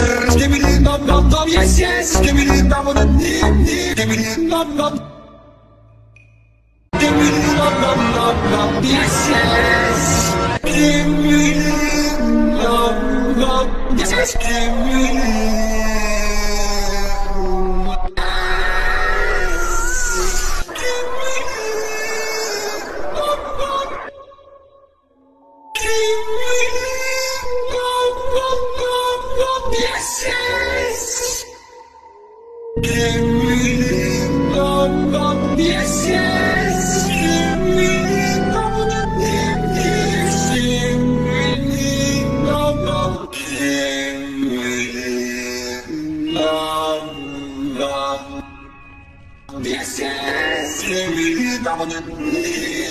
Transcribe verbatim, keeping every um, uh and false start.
Skibidi nom nom nom, yes yes. Skibidi nom nom nom, skibidi nom nom. Skibidi nom nom nom nom, yes yes. Skibidi nom nom, yes yes. Skibidi. Yes, yes. Give me love, love, yes, yes. Give me love, yes, give me love, love, give me love, love, yes, yes. Give me love,